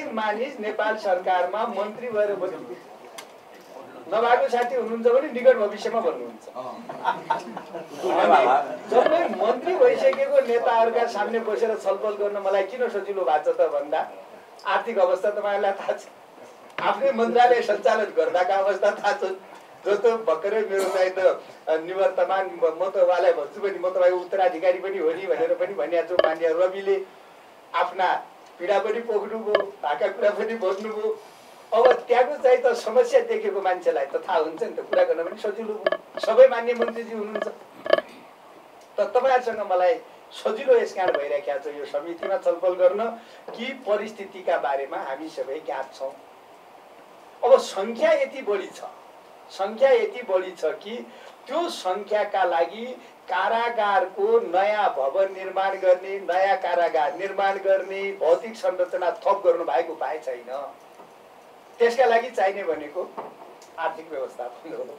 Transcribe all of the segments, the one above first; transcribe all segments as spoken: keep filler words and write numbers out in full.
मानिस नेपाल सरकारमा मन्त्री भएर बस्नु नभएको साथी हुनुहुन्छ भने निकट भविष्यमा भन्नुहुन्छ। जब मन्त्री भइसकेको नेताहरूका सामने बसेर छलफल गर्न मलाई किन सजिलो भएको छ त भन्दा आर्थिक अवस्था तपाईँहरूलाई थाहा छ, आफ्नै मन्त्रालय सञ्चालन गर्दाका अवस्था थाहा छ। जस्तो भर्खरै मेरो चाहिँ त निवर्तमान म त उहाँलाई भन्छु पनि म तपाईँको उत्तराधिकारी पनि हो नि भनेर पनि भनिएको छु। मान्य रविले आफ्ना पीडा पनि पोख्नुभयो, भएका कुरा पनि भन्नुभयो। अब त्यहाँको चाहिँ त समस्या देखेको मान्छेलाई त थाहा हुन्छ नि त, कुरा गर्न पनि सजिलो भयो। सबै मान्य मन्त्रीजी हुनुहुन्छ त तपाईँहरूसँग मलाई सजिलो यस कारण भइरहेको छ यो समितिमा छलफल गर्न कि परिस्थितिका बारेमा हामी सबै ज्ञात छौँ। अब सङ्ख्या यति बढी छ, सङ्ख्या यति बढी छ कि त्यो सङ्ख्याका लागि कारागारको नयाँ भवन निर्माण गर्ने, नयाँ कारागार निर्माण गर्ने, भौतिक संरचना थप गर्नु भएको उपाय छैन। त्यसका लागि चाहिने भनेको आर्थिक व्यवस्थापन हो।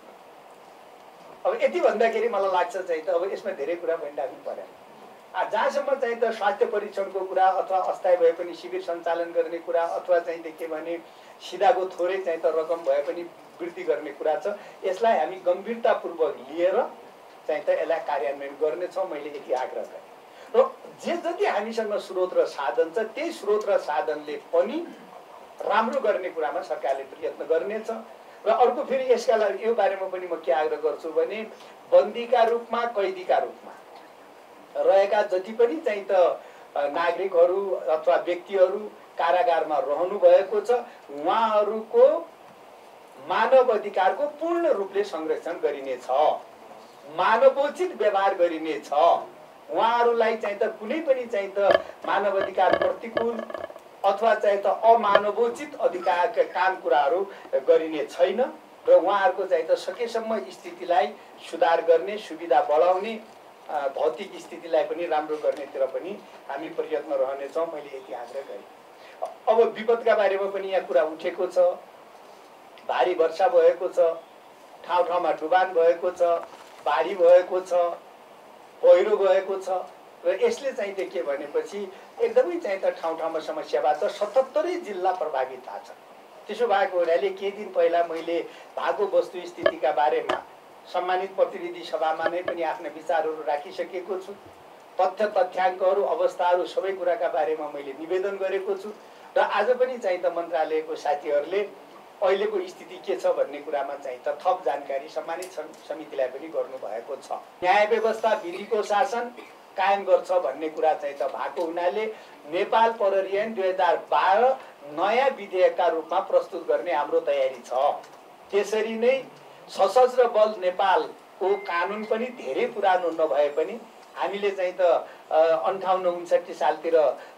अब यति भन्दाखेरि मलाई लाग्छ चाहिँ त अब यसमा धेरै कुरा भनिराख्नु पर्यो। जहाँसम्म चाहिँ त स्वास्थ्य परीक्षणको कुरा अथवा अस्थायी भए पनि शिविर सञ्चालन गर्ने कुरा अथवा चाहिँ देख्यो भने सिधाको थोरै चाहिँ त रकम भए पनि वृद्धि गर्ने कुरा छ, यसलाई हामी गम्भीरतापूर्वक लिएर चाहिँ त यसलाई कार्यान्वयन गर्नेछौँ। मैले यति आग्रह गरेँ र जे जति हामीसँग स्रोत र साधन छ त्यही स्रोत र साधनले पनि राम्रो गर्ने कुरामा सरकारले प्रयत्न गर्नेछ। र अर्को फेरि यसका लागि यो बारेमा पनि म के आग्रह गर्छु भने बन्दीका रूपमा कैदीका रूपमा रहेका जति पनि चाहिँ त नागरिकहरू अथवा व्यक्तिहरू कारागारमा रहनु भएको छ उहाँहरूको मानव अधिकारको पूर्ण रूपले संरक्षण गरिनेछ, मानवोचित व्यवहार गरिनेछ। उहाँहरूलाई चाहिँ त कुनै पनि चाहिँ त मानव अधिकार प्रतिकूल अथवा चाहिँ त अमानवोचित अधिकारका काम कुराहरू गरिने छैन र उहाँहरूको चाहिँ त सकेसम्म स्थितिलाई सुधार गर्ने, सुविधा बढाउने, भौतिक स्थितिलाई पनि राम्रो गर्नेतिर पनि हामी प्रयत्न रहनेछौँ। मैले यति आग्रह गरेँ। अब विपदका बारेमा पनि यहाँ कुरा उठेको छ। भारी वर्षा भएको छ, ठाउँ ठाउँमा डुबान भएको छ, बाढी भएको छ, पहिरो गएको छ र यसले चाहिँ के भनेपछि एकदमै चाहिँ त ठाउँ ठाउँमा समस्या भएको छ। सतहत्तरै जिल्ला प्रभावित भएको छ। त्यसो भएको हुनाले केही दिन पहिला मैले भएको वस्तुस्थितिका बारेमा सम्मानित प्रतिनिधि सभामा नै पनि आफ्ना विचारहरू राखिसकेको छु। तथ्य तथ्याङ्कहरू अवस्थाहरू सबै कुराका बारेमा मैले निवेदन गरेको छु र आज पनि चाहिँ त मन्त्रालयको साथीहरूले अहिलेको स्थिति के छ भन्ने कुरामा चाहिँ त थप जानकारी सम्मानित समितिलाई पनि गर्नुभएको छ। न्याय व्यवस्था विधिको शासन कायम गर्छ भन्ने कुरा चाहिँ त भएको हुनाले नेपाल प्रहरी ऐन दुई हजार बाह्र नयाँ विधेयकका रूपमा प्रस्तुत गर्ने हाम्रो तयारी छ। त्यसरी नै सशस्त्र बल नेपालको कानुन पनि धेरै पुरानो नभए पनि हामीले चाहिँ त अन्ठाउन्न उन्सठी सालतिर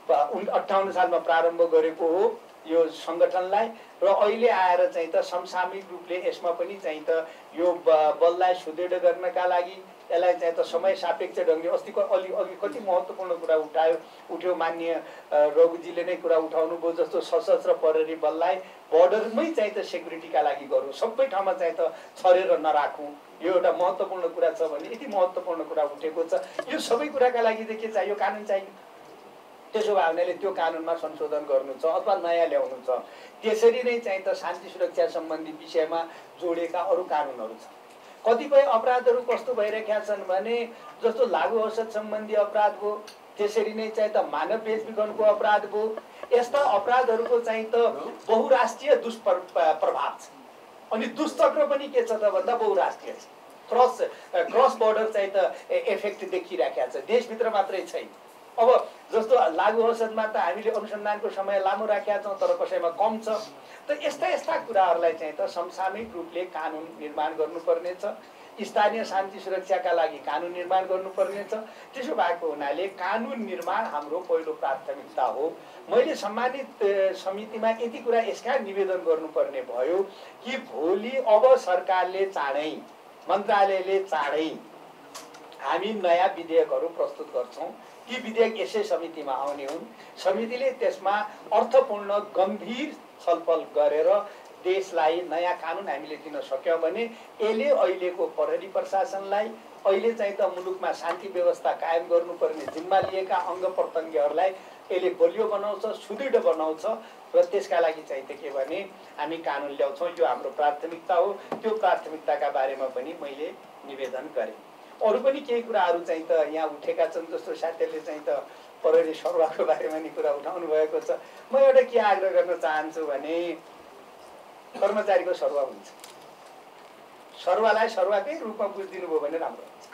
अठाउन्न सालमा प्रारम्भ गरेको हो यो सङ्गठनलाई र अहिले आएर चाहिँ त समसामयिक रूपले यसमा पनि चाहिँ त यो बललाई सुदृढ गर्नका लागि यसलाई चाहिँ त समय सापेक्ष ढङ्गले अस्तिको अलि अघि कति महत्त्वपूर्ण कुरा उठायो उठ्यो मान्य रघुजीले नै कुरा उठाउनु भयो। जस्तो सशस्त्र प्रहरी बललाई बोर्डरमै चाहिँ त सेक्युरिटीका लागि गरौँ, सबै ठाउँमा चाहिँ त छरेर नराखौँ, यो एउटा महत्त्वपूर्ण कुरा छ भने यति महत्त्वपूर्ण कुरा उठेको छ। यो सबै कुराका लागि चाहिँ के चाहियो? कानुन चाहियो। त्यसो भए हुनाले त्यो कानुनमा संशोधन गर्नु छ अथवा नयाँ ल्याउनु छ। त्यसरी नै चाहिँ त शान्ति सुरक्षा सम्बन्धी विषयमा जोडेका अरू कानुनहरू छ। कतिपय अपराधहरू कस्तो भइरहेका छन् भने जस्तो लागु औषध सम्बन्धी अपराध भयो, त्यसरी नै चाहिँ त मानव बेचबिखनको अपराध भयो। यस्ता अपराधहरूको चाहिँ त बहुराष्ट्रिय दुष्प्रभाव छ अनि दुष्चक्र पनि के छ त भन्दा बहुराष्ट्रिय छ। क्रस क्रस बोर्डर चाहिँ त इफेक्ट देखिरहेका छ, देशभित्र मात्रै छैन। अब जस्तो लागु औषधमा त हामीले अनुसन्धानको समय लामो राखेका छौँ तर कसैमा कम छ। त यस्ता यस्ता कुराहरूलाई चाहिँ त समसामयिक रूपले कानुन निर्माण गर्नुपर्नेछ। स्थानीय शान्ति सुरक्षाका लागि कानुन निर्माण गर्नुपर्नेछ। त्यसो भएको हुनाले कानुन निर्माण हाम्रो पहिलो प्राथमिकता हो। मैले सम्मानित समितिमा यति कुरा यसका निवेदन गर्नुपर्ने भयो कि भोलि अब सरकारले चाँडै मन्त्रालयले चाँडै हामी नयाँ विधेयकहरू प्रस्तुत गर्छौँ। ती विधेयक यसै समितिमा आउने हुन्। समितिले त्यसमा अर्थपूर्ण गम्भीर छलफल गरेर देशलाई नयाँ कानुन हामीले दिन सक्यौँ भने यसले अहिलेको प्रहरी प्रशासनलाई अहिले चाहिँ त मुलुकमा शान्ति व्यवस्था कायम गर्नुपर्ने जिम्मा लिएका अङ्ग प्रत्यङ्गहरूलाई यसले बलियो बनाउँछ, सुदृढ बनाउँछ र त्यसका लागि चाहिँ त के भने हामी कानुन ल्याउँछौँ। यो हाम्रो प्राथमिकता हो। त्यो प्राथमिकताका बारेमा पनि मैले निवेदन गरेँ। अरू पनि केही कुराहरू चाहिँ त यहाँ उठेका छन्, जस्तो साथीहरूले चाहिँ त प्रहरी सरुवाको बारेमा नि कुरा उठाउनु भएको छ। म एउटा के आग्रह गर्न चाहन्छु भने कर्मचारीको सरुवा हुन्छ, सरुवालाई सरुवाकै रूपमा बुझिदिनु भयो भने राम्रो हुन्छ।